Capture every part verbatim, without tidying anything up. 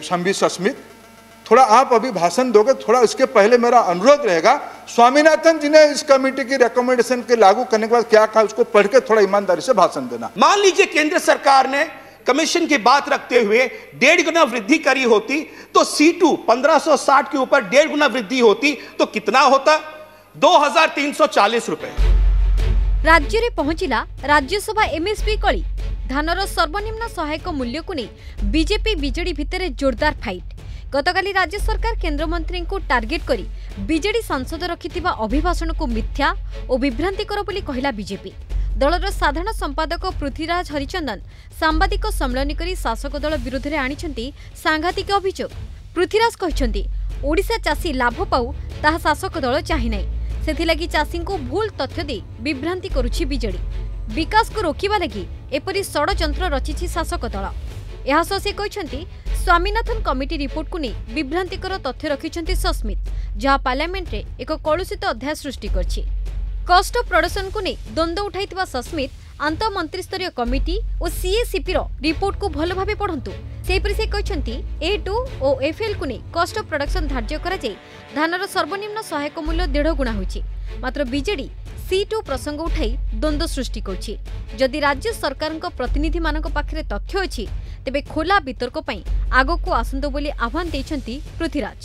संबी सस्मित, थोड़ा आप अभी भाषण दोगे, थोड़ा उसके पहले मेरा अनुरोध रहेगा, स्वामीनाथन जी ने इस कमेटी की रिकमेंडेशन के लागू करने के बाद क्या कहा उसको पढ़ के थोड़ा ईमानदारी से भाषण देना। मान लीजिए केंद्र सरकार ने कमीशन की बात रखते हुए डेढ़ गुना वृद्धि करी होती तो सी टू पंद्रह सौ साठ के ऊपर डेढ़ गुना वृद्धि होती तो कितना होता? दो हजार तीन सौ चालीस रुपए। राज्य में पहुंचला राज्यसभा एमएसपी कली। धानर सर्वनिम्न सहायक मूल्य को नहीं बीजेपी बीजेडी भितर जोरदार फाइट। गतकाली राज्य सरकार केंद्र मंत्री को टार्गेट करी बीजेडी सांसद रखिथिबा अभिभाषण को मिथ्या और विभ्रांतिकर बोली कहला बीजेपी। दलर साधारण संपादक पृथ्वीराज हरिचंदन सांबादिक सम्मेलन करी शासक दल विरोध में आनिछंती सांघातिक अभियोग। पृथ्वीराज कहछंती ओडिशा चाषी लाभ पाऊ ताहा शासक दल चाहि नै, सेथिलागि चाषी को भूल तथ्य दे विभ्रांति करुछि बीजेडी। विकास को रोकिबा लागि एपरि षडयंत्र रचिछि शासक दल। एहा सह से कहछंती स्वामीनाथन कमिटी रिपोर्ट को नहीं विभ्रांतिकर तथ्य रखिछंती सस्मित, जहाँ पार्लियामेंट रे एक कलुषित अध्याय सृष्टि करछि। कस्ट ऑफ प्रोडक्शन को नहीं द्वंद उठाइथिबा सस्मित आंत मंत्रिस्तरीय कमिटी और सीएसीपी रो रिपोर्ट को भल भाबे पढ़ंतु। सेपरि से कहछंती ए टू और एफएल को नहीं कस्ट ऑफ प्रोडक्शन धार्य करा जाय धानर सर्वनिम्न सहायक मूल्य डेढ़ गुणा होछि। मात्र बीजेडी सी टू प्रसंग उठाई द्वंद सृष्टि करछि। जदि राज्य सरकार प्रतिनिधि मानक पाखरे तथ्य अछि तेबे खोला वितर्क पई आगो को आसंतो बोली आह्वान देछंती पृथ्वीराज।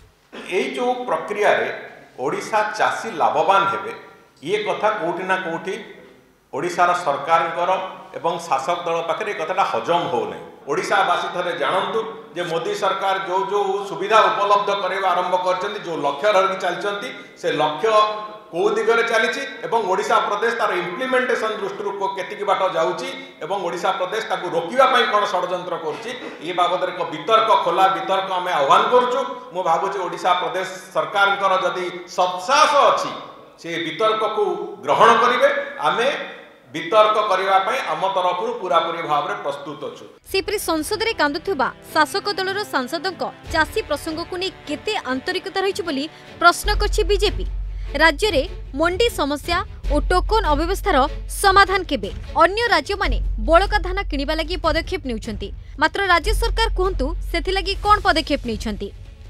एई जो प्रक्रिया रे ओडिशा चाषी लाभवान हेबे ये कथा कोठी ना कोठी ओडिशार सरकारଙ୍କର एवं शासक दल पाखे कथाटा हजम हो नहीं। ओडिशावासी थे जानतु जे मोदी सरकार जो जो सुविधा उपलब्ध करवा आरंभ कर जो लक्ष्य रही चलती से लक्ष्य कौ दिगरे चली ओडिशा प्रदेश तार इम्प्लीमेंटेशन दृष्टि केतिकी बाट जाऊँगी एवं ओडिशा प्रदेश ताकू रोकवाई कौन षड्यंत्र कर बाबद एक वितर्क खोला वितर्क आम आह्वान करुचु। मु भावुँ ओडिशा प्रदेश सरकार जदि सत्साहस अच्छी से वितर्क को ग्रहण करेंगे आमे वितर्क करबा पई आम तरफ पूरापूरी भाव में प्रस्तुत अच्छु। सेपरि संसद रे कांदुथुबा शासक दलर सांसदक चाषी प्रसंग को नहीं केते आंतरिकता रही बोली प्रश्न करछि बीजेपी। राज्य रे मंडी समस्या और टोकन अव्यवस्थार समाधान केबे? अन्य राज्य माने बळका धान किनिबा लागि पदक्षेप नेउछंती, मात्र राज्य सरकार कहंतु सेथि लागि कोन पदक्षेप नेउछंती?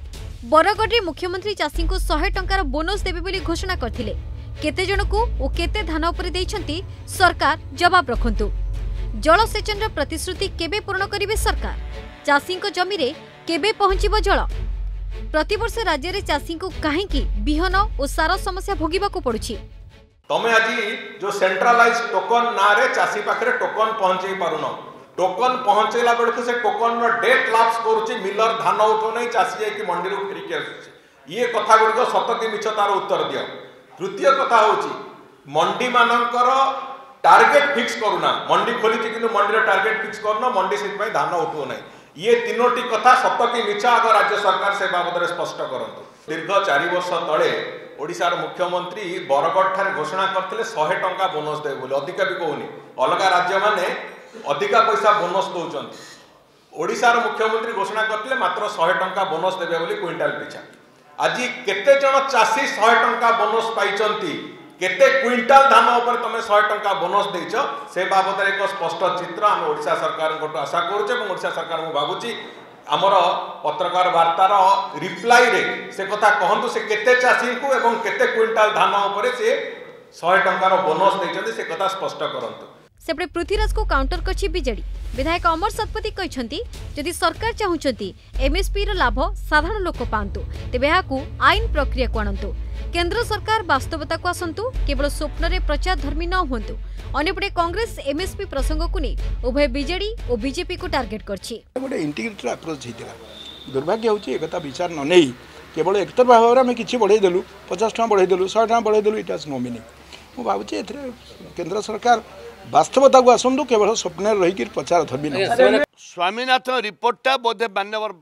बरगढ़ में मुख्यमंत्री चाषी को सौ टंकार बोनस देबे बोली घोषणा करथिले। केते जनकू और केते धान उपरे देइछंती सरकार जवाब रखंतु। जलसेचन प्रतिश्रुति केबे पूर्ण करिवे सरकार? चाषी को जमी रे केबे पहुंचीबो जल? प्रतिवर्ष राज्य रे चाषी को काहेकि बिहन और सार समस्या भोगिबाको पड़ुछि? तमे आज जो सेंट्रलाइज टोकन ना रे चाषी पाखरे टोकन पहुंचै पारुनो, टोकन पहुंचेला बेलू से टोकन डेट लैप्स करुच्ची, मिलर धान उठो नहीं चाषी जाकि मंडी रू फेरिक आसुच्छे। ये कथा गुड़िक सत कि मिछ तार उत्तर दियो। तृतीय कथा होची मंडी मानकर टार्गेट फिक्स करूना, मंडी खोली कि मंडी टार्गेट फिक्स करना, मंडी से धान उठो नहीं। ये तीनोटी कथा सत कि मिछ आग राज्य सरकार से बाबद स्पष्ट करंतु। दीर्घ चार वर्ष तले ओडिशार मुख्यमंत्री बरगढ़ ठारे घोषणा करथिले सौ टंका बोनस दे बोली, अधिका भी कहूनी। अलग राज्य माने अधिका पैसा बोनस दौरान ओडिशार मुख्यमंत्री घोषणा करते मात्र सौ टंका बोनस देवे बोली क्विंटाल पिछा। आज केते जन चाषी सौ टंका बोनस पाइचंती, केते क्विंटाल धान उपर तमे सौ टंका बोनस देइछ से बाबद एक स्पष्ट चित्र आम ओडिशा सरकार को आशा करूचे। ओडिशा सरकार मु भाबुची आमर पत्रकार वार्तार रिप्लाई रे से कथा कहंतु से केते चाषी को एवं केते क्विंटाल धान उपर से सौ टंकार बोनस देइछंती से कथा स्पष्ट करंतु। सेपटे पृथ्वीराज को काउंटर करछि बीजेडी। विधायक अमर सतपथी कहछंती जदि सरकार चाहुचंती एमएसपी रो लाभ साधारण लोक पांतु तेबे याकू आईन प्रक्रिया को आणंतु। केंद्र सरकार वास्तवता को आसंतु, केवल स्वप्न रे प्रचार धर्मी न हुंतु। अन्यपटे कांग्रेस एमएसपी प्रसंग को नहीं उभय बीजेडी और बीजेपी को टार्गेट करछि। गोटे इंटीग्रेटेड अप्रोच हेतिला। दुर्भाग्य होछि एकता विचार न नै केवल एकतरफा भाव में किछि बढ़ाई देलु, पचास टका बढ़ाई देलु, सौ टका बढ़ाई देलु, इट हैज नो मीनिंग। मु भाबुछि एथरे केंद्र सरकार वास्तवता को आसंतु, केवल स्वप्न रही प्रचार धर्मी न। स्वामीनाथन रिपोर्टा बोधे माननीय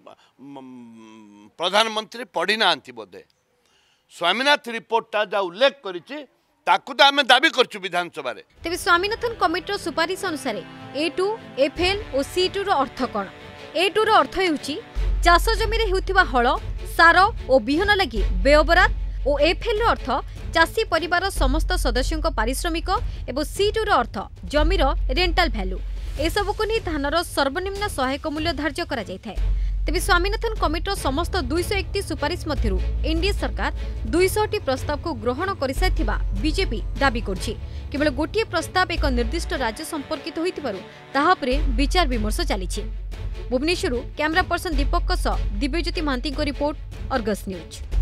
प्रधानमंत्री पढ़ी ना बोधे स्वामीनाथ रिपोर्टा जा उल्लेख करिछि ताकू तो आम दाबी करछु विधानसभा रे। तेबे स्वामीनाथन कमिटी सुपारिश अनुसार ए टू एफएल और सी to row earth cone? A to रो अर्थ हेउछि चाष जमी रे हेउथिबा हळ, सार और बिहन लागि व्ययबरात और एफएल रो अर्थ चाषी परिवार समस्त सदस्यों पारिश्रमिक एवं सी to row earth Zameer रेंटाल value. एसबू को नहीं धानर सर्वनिम्न सहायक मूल्य धार्य करा जायथाय। तेबे स्वामीनाथन कमिटर समस्त दुईश एकतीस सुपारिश मध्यरु एनडीए सरकार दुईश टी प्रस्ताव को ग्रहण करिसाइथिबा बीजेपी दाबी करछि। केवल गोटिए प्रस्ताव एक निर्दिष्ट राज्य संपर्कित होइतिबारु ताहा परे विचार विमर्श चलिछि। भुवनेश्वरु कैमरा पर्सन दीपक सह दिव्यज्योति महांती को रिपोर्ट, अर्गस न्यूज।